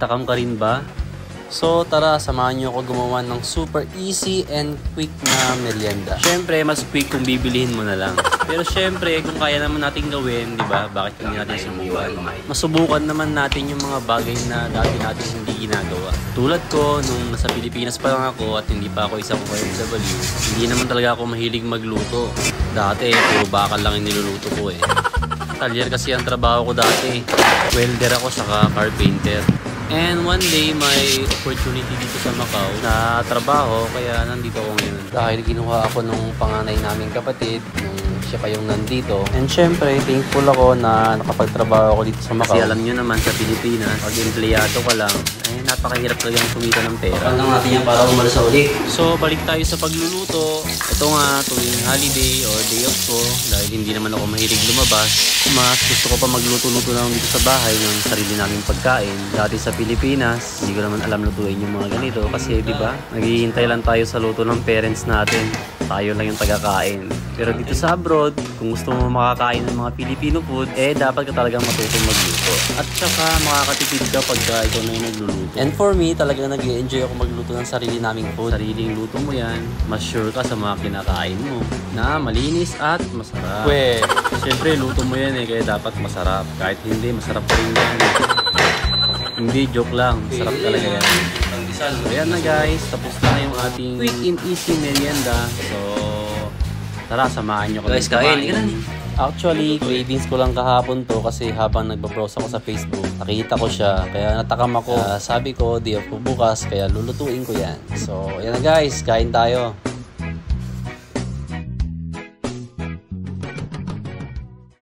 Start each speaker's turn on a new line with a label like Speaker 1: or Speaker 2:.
Speaker 1: Nagtatakam ka rin ba? So tara, samahan nyo ako gumawa ng super easy and quick na merienda. Syempre, mas quick kung bibilihin mo na lang. Pero syempre, kung kaya naman natin gawin, di ba? Bakit hindi natin subukan? Masubukan naman natin yung mga bagay na dati natin hindi ginagawa. Tulad ko, nung nasa Pilipinas pa lang ako at hindi pa ako isang OFW, hindi naman talaga ako mahilig magluto. Dati, puro bakal lang yung niluluto ko eh. Talyer kasi ang trabaho ko dati. Welder ako saka carpenter. And one day, may opportunity dito sa Macau na trabaho, kaya nandito ako ngayon. Dahil kinuha ako nung panganay naming kapatid, nung siya pa yung nandito. And syempre, thankful ako na nakapagtrabaho ako dito sa Macau. Kasi alam nyo naman, sa Pilipinas, pag empleyado ka lang, ay napakahirap talagang kumita ng pera. Kapag lang natin yan para umalis sa ulit. So, balik tayo sa pagluluto. Ito nga, tuwing holiday or day off ko, dahil hindi naman ako mahilig lumabas, mas gusto ko pa magluto-luto lang dito sa bahay ng sarili naming pagkain. Dati sa Pilipinas, hindi ko naman alam lutuin yung mga ganito kasi di ba naghihintay lang tayo sa luto ng parents natin, tayo lang yung tagakain. Pero dito sa abroad, kung gusto mo makakain ng mga Filipino food, dapat ka talagang matutong magluto. At saka makakatipid ka pagka ikaw na yung nagluluto. And for me, talagang nag-enjoy ako magluto ng sarili naming food. Sariling luto mo yan, mas sure ka sa mga kinakain mo na malinis at masarap. Siyempre, luto mo yan kaya dapat masarap. Kahit hindi, masarap pa rin yan. Hindi, joke lang. Sarap talaga yan. So, ayan na guys. Tapos na yung ating quick and easy merienda. So, tara, samahan nyo kami. Guys, kain. Actually, cravings ko lang kahapon to kasi habang nagbabrowse ako sa Facebook, nakita ko siya. Kaya natakam ako. Sabi ko, di ako bukas, kaya lulutuin ko yan. So, ayan na guys. Kain tayo.